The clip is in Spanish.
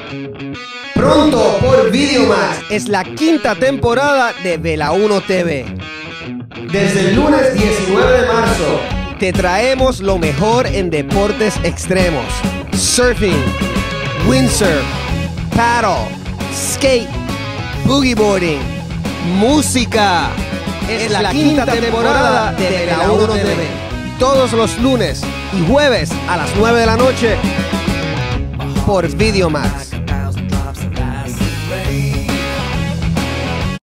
Pronto por Videomax es la quinta temporada de Vela 1 TV. Desde el lunes 19 de marzo te traemos lo mejor en deportes extremos: surfing, windsurf, paddle, skate, boogieboarding, música. Es la quinta temporada de Vela 1 TV. Todos los lunes y jueves a las 9 de la noche por Videomax.